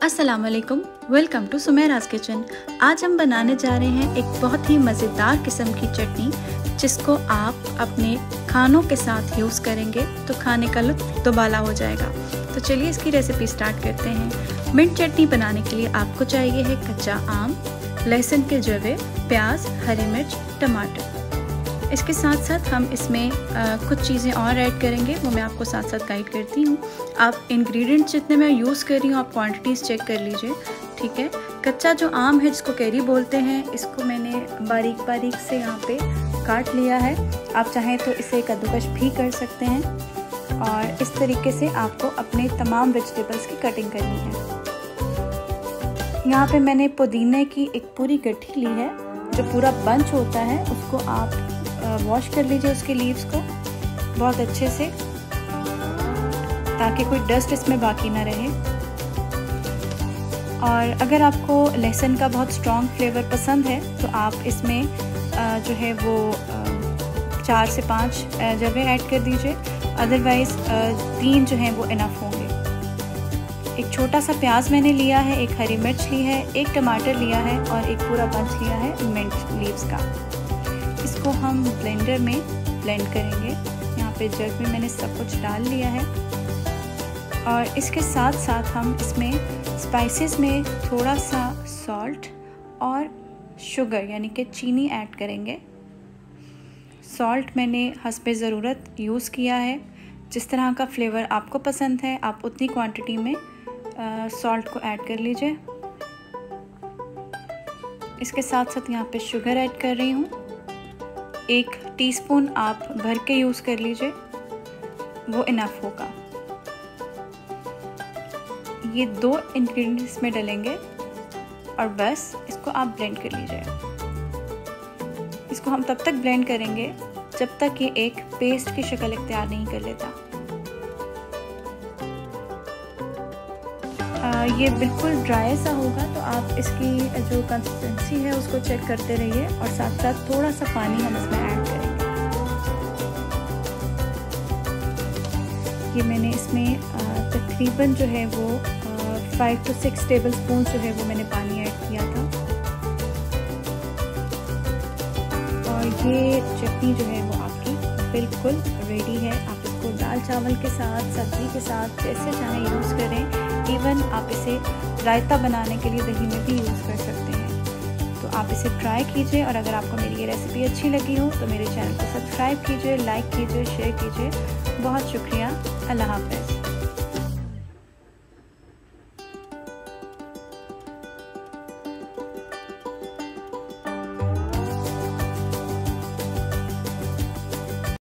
अस्सलाम वालेकुम, welcome to सुमेराज kitchen. आज हम बनाने जा रहे हैं एक बहुत ही मज़ेदार किस्म की चटनी, जिसको आप अपने खानों के साथ यूज़ करेंगे तो खाने का लुत्फ़ दुबाला हो जाएगा। तो चलिए इसकी रेसिपी स्टार्ट करते हैं। मिंट चटनी बनाने के लिए आपको चाहिए है कच्चा आम, लहसुन के जवे, प्याज, हरी मिर्च, टमाटर। इसके साथ साथ हम इसमें कुछ चीज़ें और ऐड करेंगे, वो मैं आपको साथ साथ गाइड करती हूँ। आप इंग्रेडिएंट्स जितने मैं यूज़ कर रही हूँ आप क्वांटिटीज़ चेक कर लीजिए, ठीक है। कच्चा जो आम है जिसको कैरी बोलते हैं, इसको मैंने बारीक बारीक से यहाँ पे काट लिया है। आप चाहें तो इसे कद्दूकश भी कर सकते हैं। और इस तरीके से आपको अपने तमाम वेजिटेबल्स की कटिंग करनी है। यहाँ पे मैंने पुदीने की एक पूरी गट्ठी ली है। जो पूरा बंच होता है उसको आप वॉश कर लीजिए, उसके लीव्स को बहुत अच्छे से, ताकि कोई डस्ट इसमें बाकी ना रहे। और अगर आपको लहसुन का बहुत स्ट्रॉन्ग फ्लेवर पसंद है तो आप इसमें जो है वो 4 से 5 जवे ऐड कर दीजिए, अदरवाइज़ 3 जो हैं वो इनफ होंगे। एक छोटा सा प्याज मैंने लिया है, एक हरी मिर्च ली है, एक टमाटर लिया है और एक पूरा बंच लिया है मिंट लीव्स का। इसको हम ब्लेंडर में ब्लेंड करेंगे। यहाँ पे जग में मैंने सब कुछ डाल लिया है। और इसके साथ साथ हम इसमें स्पाइसेस में थोड़ा सा सॉल्ट और शुगर यानी कि चीनी ऐड करेंगे। सॉल्ट मैंने हस्बे ज़रूरत यूज़ किया है। जिस तरह का फ्लेवर आपको पसंद है आप उतनी क्वांटिटी में सॉल्ट को ऐड कर लीजिए। इसके साथ साथ यहाँ पे शुगर ऐड कर रही हूँ। 1 टीस्पून आप भर के यूज़ कर लीजिए, वो इनफ होगा। ये 2 इंग्रेडिएंट्स में डलेंगे और बस इसको आप ब्लेंड कर लीजिए। इसको हम तब तक ब्लेंड करेंगे जब तक ये एक पेस्ट की शक्ल इख्तियार नहीं कर लेता। ये बिल्कुल ड्राई सा होगा तो आप इसकी जो कंसिस्टेंसी है उसको चेक करते रहिए और साथ साथ थोड़ा सा पानी हम इसमें ऐड करेंगे। ये मैंने इसमें तकरीबन जो है वो 5 to 6 टेबल स्पून जो है वो मैंने पानी ऐड किया था। और ये चटनी जो है वो आपकी बिल्कुल रेडी है। आप इसको दाल चावल के साथ, सब्जी के साथ जैसे चाहें यूज़ करें। इवन आप इसे रायता बनाने के लिए दही में भी यूज़ कर सकते हैं। तो आप इसे ट्राई कीजिए और अगर आपको मेरी ये रेसिपी अच्छी लगी हो तो मेरे चैनल को सब्सक्राइब कीजिए, लाइक कीजिए, शेयर कीजिए। बहुत शुक्रिया। अल्लाह हाफ़िज़।